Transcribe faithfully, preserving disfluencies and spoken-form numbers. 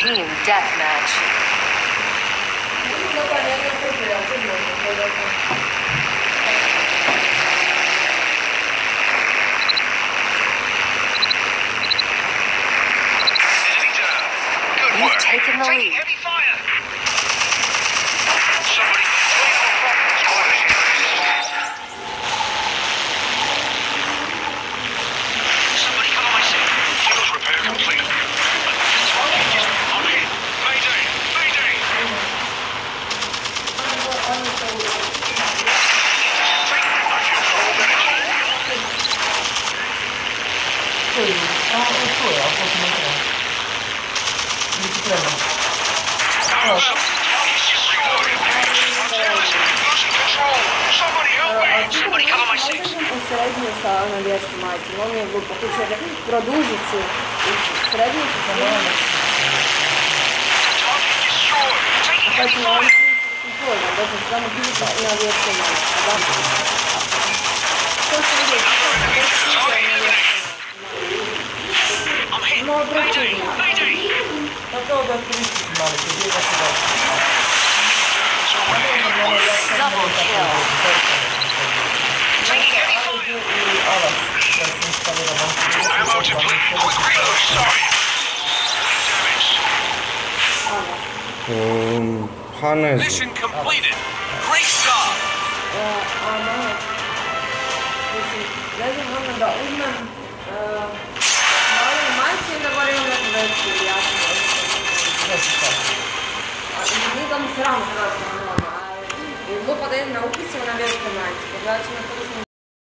Team Deathmatch. You've taken the lead. Heavy fire. Somebody Somebody come on my seat. Shield repair complete. I'm hit. Mayday. Mayday. I feel full of energy. Somebody cover my six. Srednju sa navijačkom majicom, on mi je glupo, tu će produžit ću srednju sa srednju. Pa ću na ovom sam pojena, da ću samo pisati i navijačkom majicom. To se vidi, to se vidi, to se vidi. No, obraćujemo. Pa to da pristići malo, to je da se da. Double kill. Ammo depleted. Quick reload. Sorry. Um, Hannes. Mission completed. Great job. Ano, mislim, ne znam ono da uzmem na ovu majicu i da gore imam neku veću ili jaču. Nije da mi sramo hrvatska na ono, ali glupo da idem na upisima na vječkoj majici. Pogledat ću na to da sam